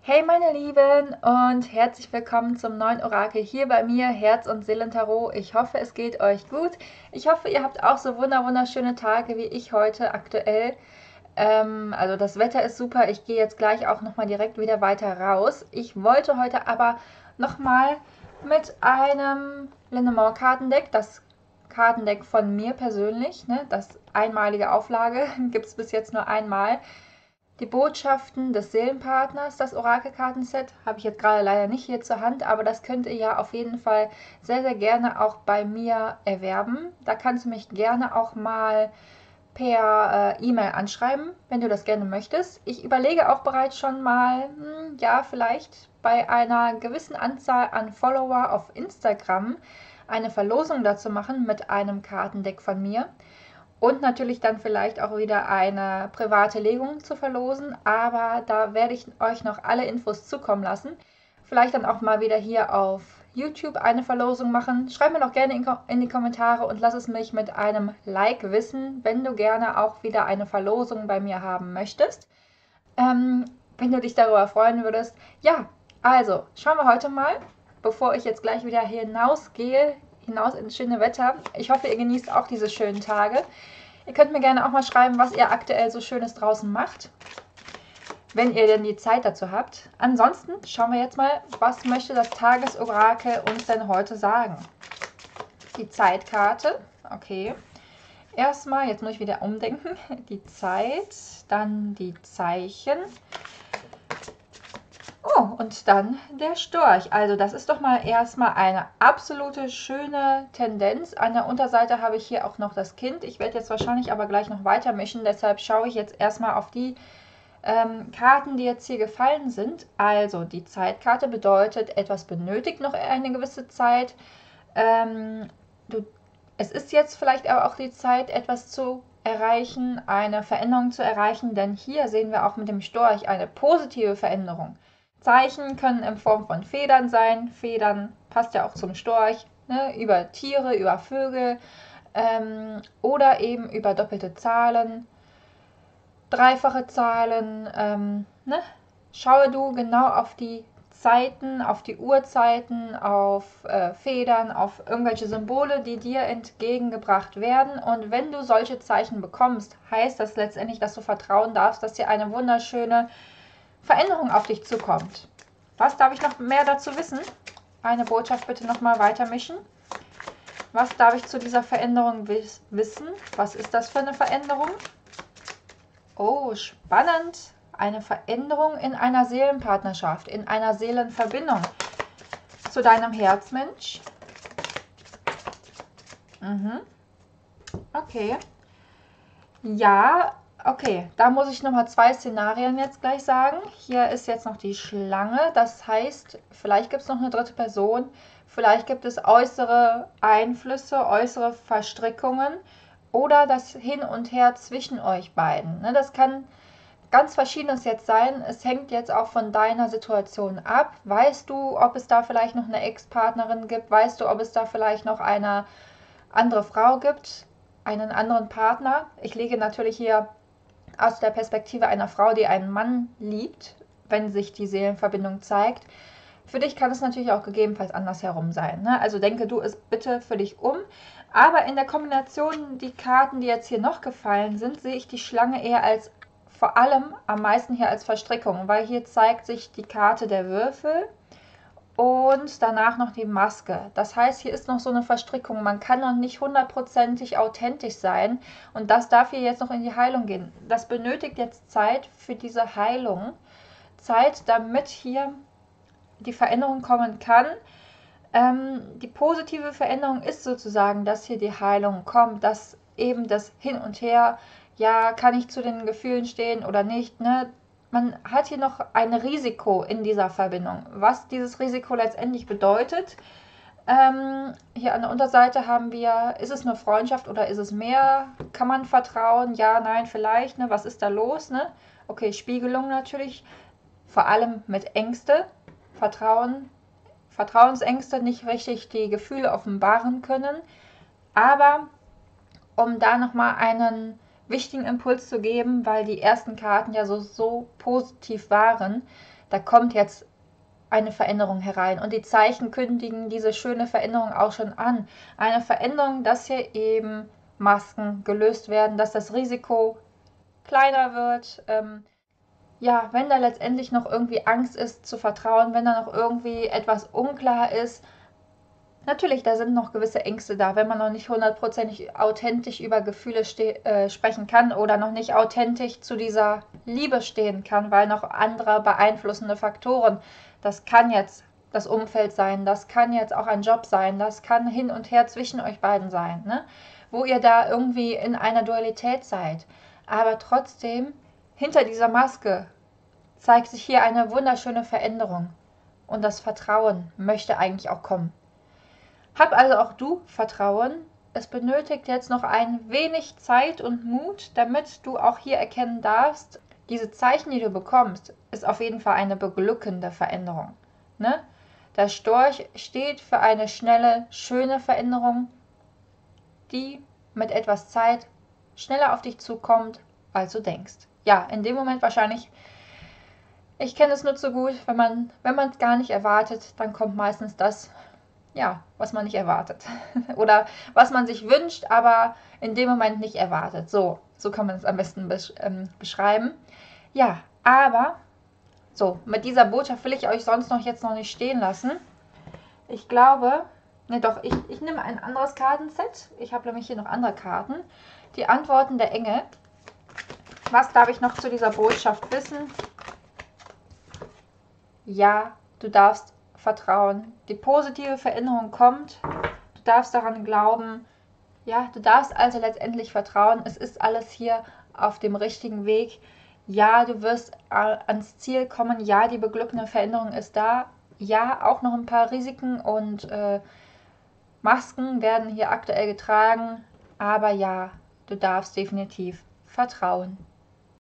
Hey meine Lieben und herzlich willkommen zum neuen Orakel hier bei mir, Herz- und Seelentarot. Ich hoffe, es geht euch gut. Ich hoffe, ihr habt auch so wunderschöne Tage wie ich heute aktuell. Also das Wetter ist super. Ich gehe jetzt gleich auch nochmal direkt wieder weiter raus. Ich wollte heute aber nochmal mit einem Lenormand-Kartendeck, das Kartendeck von mir persönlich, ne, das einmalige Auflage, gibt es bis jetzt nur einmal, die Botschaften des Seelenpartners, das Orakelkartenset, habe ich jetzt gerade leider nicht hier zur Hand, aber das könnt ihr ja auf jeden Fall sehr gerne auch bei mir erwerben. Da kannst du mich gerne auch mal per E-Mail anschreiben, wenn du das gerne möchtest. Ich überlege auch bereits schon mal, ja, vielleicht bei einer gewissen Anzahl an Follower auf Instagram eine Verlosung dazu machen mit einem Kartendeck von mir. Und natürlich dann vielleicht auch wieder eine private Legung zu verlosen, aber da werde ich euch noch alle Infos zukommen lassen. Vielleicht dann auch mal wieder hier auf YouTube eine Verlosung machen. Schreib mir doch gerne in die Kommentare und lass es mich mit einem Like wissen, wenn du gerne auch wieder eine Verlosung bei mir haben möchtest. Wenn du dich darüber freuen würdest. Ja, also schauen wir heute mal, bevor ich jetzt gleich wieder hinausgehe, hinaus ins schöne Wetter. Ich hoffe, ihr genießt auch diese schönen Tage. Ihr könnt mir gerne auch mal schreiben, was ihr aktuell so Schönes draußen macht, wenn ihr denn die Zeit dazu habt. Ansonsten schauen wir jetzt mal, was möchte das Tagesorakel uns denn heute sagen. Die Zeitkarte, okay. Erstmal, jetzt muss ich wieder umdenken, die Zeit, dann die Zeichen. Oh, und dann der Storch. Also das ist doch mal erstmal eine absolute schöne Tendenz. An der Unterseite habe ich hier auch noch das Kind. Ich werde jetzt wahrscheinlich aber gleich noch weiter mischen. Deshalb schaue ich jetzt erstmal auf die Karten, die jetzt hier gefallen sind. Also die Zeitkarte bedeutet, etwas benötigt noch eine gewisse Zeit. Es ist jetzt vielleicht aber auch die Zeit, etwas zu erreichen, eine Veränderung zu erreichen. Denn hier sehen wir auch mit dem Storch eine positive Veränderung. Zeichen können in Form von Federn sein. Federn passt ja auch zum Storch, ne? Über Tiere, über Vögel oder eben über doppelte Zahlen, dreifache Zahlen. Ne? Schaue du genau auf die Zeiten, auf die Uhrzeiten, auf Federn, auf irgendwelche Symbole, die dir entgegengebracht werden. Und wenn du solche Zeichen bekommst, heißt das letztendlich, dass du vertrauen darfst, dass dir eine wunderschöne Veränderung auf dich zukommt. Was darf ich noch mehr dazu wissen? Eine Botschaft bitte nochmal weitermischen. Was darf ich zu dieser Veränderung wissen? Was ist das für eine Veränderung? Oh, spannend. Eine Veränderung in einer Seelenpartnerschaft, in einer Seelenverbindung zu deinem Herzmensch. Okay. Ja, okay, da muss ich nochmal zwei Szenarien jetzt gleich sagen. Hier ist jetzt noch die Schlange, das heißt, vielleicht gibt es noch eine dritte Person, vielleicht gibt es äußere Einflüsse, äußere Verstrickungen oder das Hin und Her zwischen euch beiden. Ne, das kann ganz Verschiedenes jetzt sein. Es hängt jetzt auch von deiner Situation ab. Weißt du, ob es da vielleicht noch eine Ex-Partnerin gibt? Weißt du, ob es da vielleicht noch eine andere Frau gibt? Einen anderen Partner? Ich lege natürlich hier aus der Perspektive einer Frau, die einen Mann liebt, wenn sich die Seelenverbindung zeigt. Für dich kann es natürlich auch gegebenenfalls andersherum sein. Ne? Also denke du es bitte für dich um. Aber in der Kombination, die Karten, die jetzt hier noch gefallen sind, sehe ich die Schlange eher als, vor allem am meisten hier als Verstrickung, weil hier zeigt sich die Karte der Würfel und danach noch die Maske. Das heißt, hier ist noch so eine Verstrickung. Man kann noch nicht hundertprozentig authentisch sein und das darf hier jetzt noch in die Heilung gehen. Das benötigt jetzt Zeit für diese Heilung. Zeit, damit hier die Veränderung kommen kann. Die positive Veränderung ist sozusagen, dass hier die Heilung kommt, dass eben das Hin und Her, ja, kann ich zu den Gefühlen stehen oder nicht, ne? Man hat hier noch ein Risiko in dieser Verbindung. Was dieses Risiko letztendlich bedeutet, hier an der Unterseite haben wir, ist es eine Freundschaft oder ist es mehr? Kann man vertrauen? Ja, nein, vielleicht. Ne? Was ist da los? Ne? Okay, Spiegelung natürlich, vor allem mit Ängste, Vertrauensängste, nicht richtig die Gefühle offenbaren können. Aber um da nochmal einen wichtigen Impuls zu geben, weil die ersten Karten ja so positiv waren, da kommt jetzt eine Veränderung herein. Und die Zeichen kündigen diese schöne Veränderung auch schon an. Eine Veränderung, dass hier eben Masken gelöst werden, dass das Risiko kleiner wird. Ja, wenn da letztendlich noch irgendwie Angst ist zu vertrauen, wenn da noch irgendwie etwas unklar ist. Natürlich, da sind noch gewisse Ängste da, wenn man noch nicht hundertprozentig authentisch über Gefühle sprechen kann oder noch nicht authentisch zu dieser Liebe stehen kann, weil noch andere beeinflussende Faktoren, das kann jetzt das Umfeld sein, das kann jetzt auch ein Job sein, das kann hin und her zwischen euch beiden sein, ne? Wo ihr da irgendwie in einer Dualität seid. Aber trotzdem, hinter dieser Maske zeigt sich hier eine wunderschöne Veränderung und das Vertrauen möchte eigentlich auch kommen. Hab also auch du Vertrauen. Es benötigt jetzt noch ein wenig Zeit und Mut, damit du auch hier erkennen darfst, diese Zeichen, die du bekommst, ist auf jeden Fall eine beglückende Veränderung. Ne? Der Storch steht für eine schnelle, schöne Veränderung, die mit etwas Zeit schneller auf dich zukommt, als du denkst. Ja, in dem Moment wahrscheinlich, ich kenne es nur zu gut, wenn man es gar nicht erwartet, dann kommt meistens das, ja, was man nicht erwartet. Oder was man sich wünscht, aber in dem Moment nicht erwartet. So kann man es am besten beschreiben. Ja, aber so, mit dieser Botschaft will ich euch sonst jetzt noch nicht stehen lassen. Ich glaube, ne doch, ich nehme ein anderes Kartenset. Ich habe nämlich hier noch andere Karten. Die Antworten der Engel. Was darf ich noch zu dieser Botschaft wissen? Ja, du darfst vertrauen. Die positive Veränderung kommt. Du darfst daran glauben. Ja, du darfst also letztendlich vertrauen. Es ist alles hier auf dem richtigen Weg. Ja, du wirst ans Ziel kommen. Ja, die beglückende Veränderung ist da. Ja, auch noch ein paar Risiken und Masken werden hier aktuell getragen. Aber ja, du darfst definitiv vertrauen.